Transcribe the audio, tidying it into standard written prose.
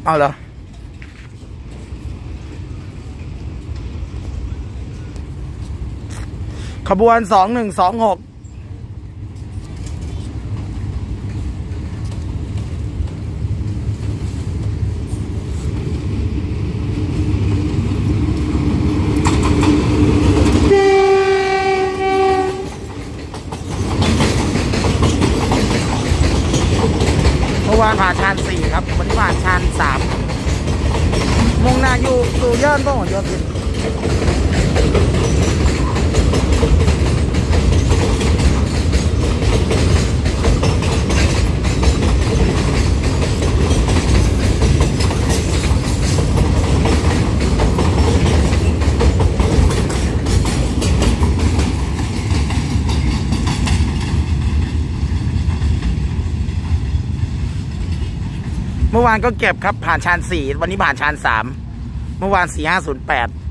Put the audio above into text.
เอาเหรอขบวน2126เมื่อวานผ่านชาน4ครับวันนี้ผ่านชาน3มุ่งหน้าอยู่สู่ย่านพหลโยธินเมื่อวานก็เก็บครับผ่านชาน4วันนี้ผ่านชาน3เมื่อวาน4508